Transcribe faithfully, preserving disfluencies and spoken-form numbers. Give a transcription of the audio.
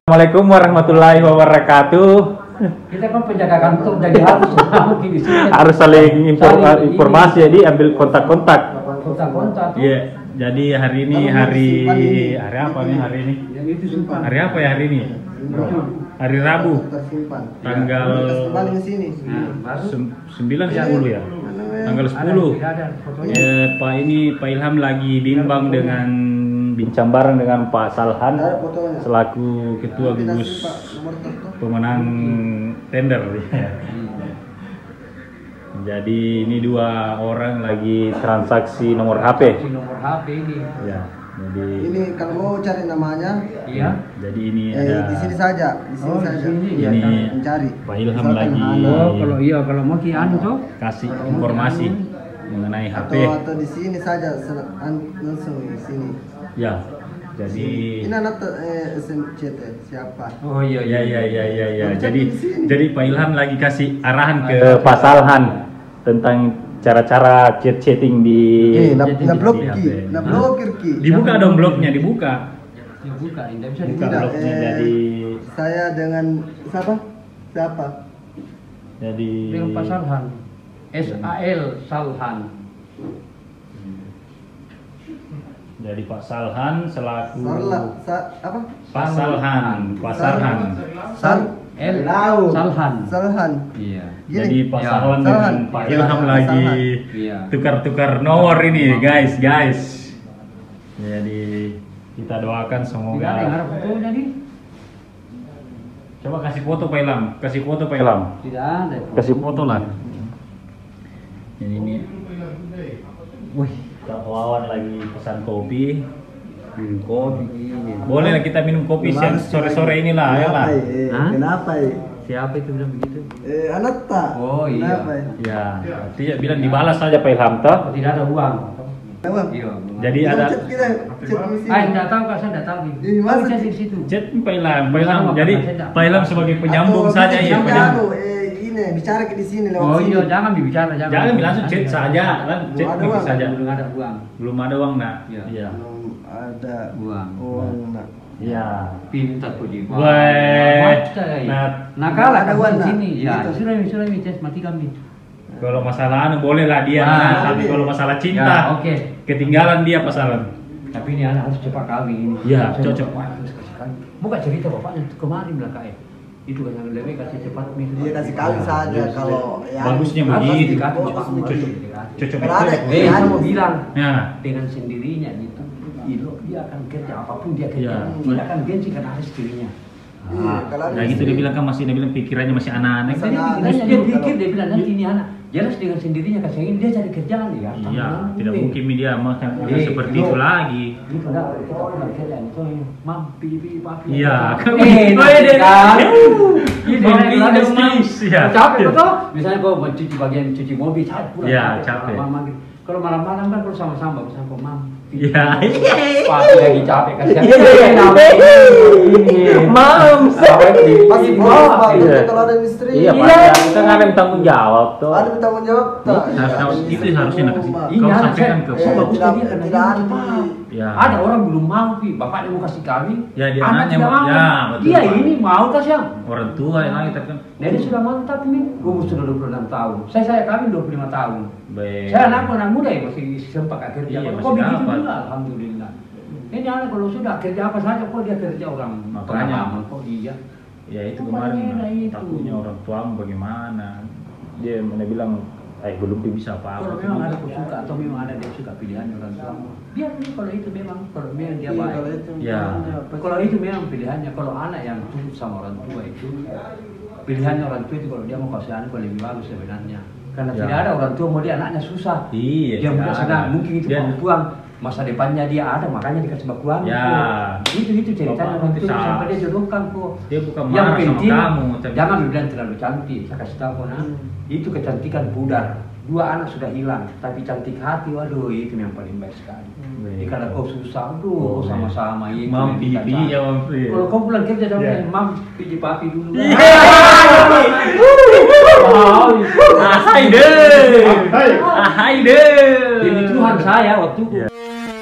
Assalamualaikum warahmatullahi wabarakatuh. Kita kan penjaga kantor, jadi harus mungkin di sini Harus saling infor- saling informasi, jadi ambil kontak-kontak. kontak-kontak. Iya, yeah. Jadi hari ini hari hari apa nih hari ini? Yang itu simpan. Hari apa ya hari ini? Hari Rabu. Tanggal sem- sembilan sepuluh ya. Tanggal sepuluh. Ya, Pak ini Pak Ilham lagi bimbang dengan bincang bareng dengan Pak Salhan selaku ketua gugus pemenang tender. Jadi ini dua orang lagi transaksi nomor H P. Nomor H P ini. Ya. Jadi ini kalau mau cari namanya, iya. Jadi ini eh, ada di sini saja, di sini Oh, di saja. sini, Ya, ini mencari. Pak Ilham Misalkan lagi halo, Oh, kalau iya kalau mau ki anu tuh kasih informasi mengenai H P. atau atau di sini saja sen- an- langsung di sini. Ya. Jadi Ini anak te- eh, S M C T siapa? Oh iya ya ya ya ya ya. Mau Jadi cari di sini. jadi Pak Ilham lagi kasih arahan ke Pak Salhan tentang cara-cara chat-chatting di Eh, nak jadi nak di blok H P. ki, nak blokir ki. Dibuka dong blognya, dibuka. dibuka, tidak bisa Buka dibuka. Tidak, blognya eh, jadi Saya dengan siapa? Siapa? jadi Dengan Pak Salhan. S A L Salhan. Jadi Pak Salhan selaku Sarla, sa, apa? Pak Salhan, Pak Salhan. Sal, L Lau. Salhan. Salhan. Iya. Gini. Jadi Pak Ya, Salhan Salhan. dengan Pak Pak Ilham Salhan. lagi Iya. tukar-tukar nomor ini, guys, guys. Jadi kita doakan Tidak ada yang semoga. ada fotonya nih. Coba kasih foto Pak Ilham, kasih foto Pak Ilham. Tidak ada. Kasih foto lah. Jadi ini, wih, Kak Wawan lagi pesan kopi. Hmm, kopi ini. Boleh lah kita minum kopi siang sore-sore inilah, ya lah. Kenapa, eh? Hah? Kenapa? eh? Siapa itu bilang begitu? Eh, anak tak? Oh, iya. Kenapa? eh? Ya, dia bilang dibalas saja Pak Ilham toh. Oh, tidak ada uang. Kenapa? Iya. Jadi Kita ada chat kita, chat di sini. Ah, tidak tahu kak, saya tidak tahu nih. Ih, masa Tapi saya sih? di situ. chat Pak Ilham, Pak Ilham. Sama, Jadi Pak, saya Pak Ilham sebagai penyambung Atau saja bisa ya, kita penyambung. anu, eh, ini bicara ke di sini lewat Oh sini. iya, jangan bicara, jangan. Jangan langsung chat saja, kan chat Ada gitu uang. saja. Belum ada uang. Belum ada uang nak. Iya. Iya. Belum ada Uang. uang nak. Iya. Pintar puji. Weh. Nah, Nakal ada ada uang, di nak. sini. Ya, Gitu. sudah mi, sudah mi, tes mati kami. kalau masalah anu boleh lah dia, Ah, nah, tapi tapi- kalau masalah Ya, cinta, oke. ketinggalan dia pasaran. Tapi ini anak harus cepat kawin ini. Iya, Saya cocok. Wah, harus kasih kawin. Bukan cerita bapaknya kemarin bilang kak eh. Itu kan yang lebih kasih cepat mi. Dia kasih kawin saja Ya, kalau ya. bagusnya Harus begitu. dikasih Bagus, bapakmu, cocok. harus dikasih. Cocok Kalau ada- itu. Eh, saya mau bilang Ya. dengan sendirinya gitu. Ilo dia akan kerja apapun dia kerja. Iya. Dia akan gengsi karena ada istrinya. Iya, Ah, kalau ada nah gitu dia istri. bilang kan masih dia bilang pikirannya masih anak-anak. Masih Jadi anak. pikirannya dia Kalau- pikir dia bilang nanti ini anak. Jelas dengan sendirinya kasih ingin dia cari kerjaan ya. Iya, tidak mungkin dia makan Eh, seperti yo. itu lagi. Ini padahal kita pulang kerjaan itu mam pipi papi. Iya, kan eh, begitu nah, aja. kan. Ini Mam, dia pipi, bilang mas, ya. Capek betul. Misalnya kau mencuci bagian cuci mobil capek pulang. Iya, capek. Mama gitu. Kalau malam-malam kan kalau sama-sama bagus sama mam. Iya. Papi lagi capek kasihan. Mam, Masih mau Pak, Iya. kalau ada istri. Iya, Pak. Kita nggak ada yang tanggung jawab tuh. Ada yang tanggung jawab tak? Harus- harus- itu harusnya nak kasih. Pak. Ini Kau anak sampaikan saya- ke- saya Eh, bagus tidak- dia karena tidak dia ada. cepat. Ya. Ada orang belum mau, Pi. Bapaknya mau kasih kawin. Ya, dia anak anaknya tidak mau- mau. ya, betul, Dia Pak. ini mau kasih yang. Orang tua yang lain kan. Jadi sudah mantap nih. Umur sudah dua puluh enam tahun. Saya saya kawin dua puluh lima tahun. Baik. Saya anak anak muda ya masih sempat kerja. Iya, Kalau masih kok begitu dapat. juga, alhamdulillah. Ini anak kalau sudah kerja apa saja kok dia kerja orang Makanya. pengalaman kok dia. Ya itu Oh, kemarin beda itu. takutnya orang tuamu bagaimana. Dia mana bilang, eh belum bisa apa-apa. Kalau memang ada suka atau memang ada dia suka pilihan orang tua. Biar nih kalau itu memang kalau memang dia Iya, baik. kalau itu. Ya. Kalau itu memang pilihannya. Kalau anak yang turut sama orang tua itu pilihannya orang tua itu kalau dia mau kasih anak lebih bagus sebenarnya. Karena Ya. tidak ada orang tua mau dia anaknya susah. Iya, Dia tidak muda ada. senang. Mungkin itu Dia- perempuan masa depannya dia ada makanya dikasih bakuan. Ya. Itu itu ceritanya Bapak orang tua bisa. sampai dia jodohkan kok. Dia bukan Yang marah sama penting kamu, tapi- jangan bilang terlalu cantik. Saya kasih tahu kok, nah. Itu kecantikan pudar. Dua anak sudah hilang, tapi cantik hati, waduh itu yang paling baik sekali. Baik. Jadi kalau kau susah, aduh Oh, kau sama-sama itu. Mam, yang pipi, kita cari. ya, mam, pipi. Kalau kau pulang kerja jangan Ya. bilang, mam piji papi dulu. Ahai deh. Ahai deh. Demi Tuhan saya waktu